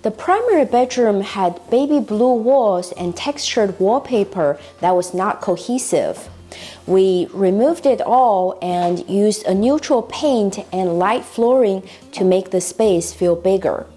The primary bedroom had baby blue walls and textured wallpaper that was not cohesive. We removed it all and used a neutral paint and light flooring to make the space feel bigger.